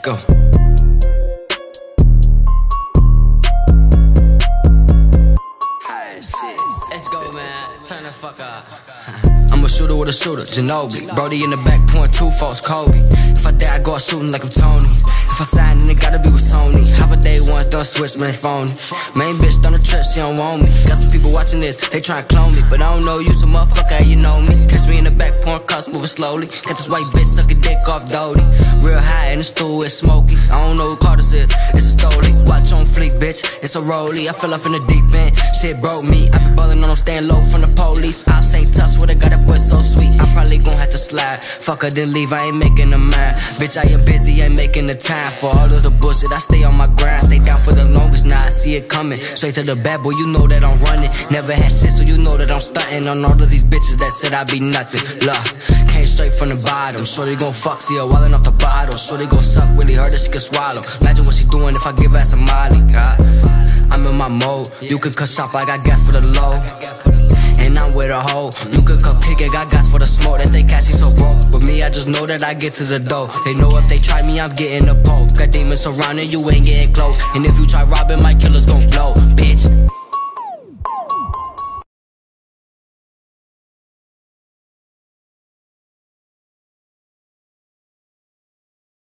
go. Let's go, man. Turn the fuck up. I'm a shooter with a shooter, Ginobili. Brody in the back pouring 2 false Kobe. If I die, I go out shooting like I'm Tony. If I sign, then it gotta be with Sony. Half a day once, done switch, man, phony. Main bitch done a trip, she don't want me. Got some people watching this, they tryna clone me. But I don't know you, so motherfucker, you know me. Catch me in the back pouring cups, moving slowly. Got this white bitch sucking dick off Dodie. Real high in the stool, it's smoky. I don't know who call this is, it's a Stoli. Watch on fleek, bitch, it's a rollie. I fell off in the deep end, shit broke me. I be ballin' on them, staying low from the police. Ops ain't tough, swear to God, that boy so sweet. I'm probably gon' have to slide. Fuck her, then leave, I ain't making a mind. Bitch, I am busy, ain't making the time for all of the bullshit. I stay on my grind, stay down for the longest. Now I see it coming. Straight to the bad boy, you know that I'm running. Never had shit, so you know that I'm stunting on all of these bitches that said I be nothing. Look, came straight from the bottom. Shorty gon' fuck, see her wildin' off the bottle. Shorty gon' suck, really hurt that she can swallow. Imagine what she doing if I give her some Molly. I'm in my mode. You could cut shop, I got gas for the low. And I'm with a hoe. You could come kick it, got gas for the smoke. They say Cassie so broke, but me, I just know that I get to the dough. They know if they try me, I'm getting the poke. Got demons surrounding you, ain't getting close. And if you try robbing, my killers gon'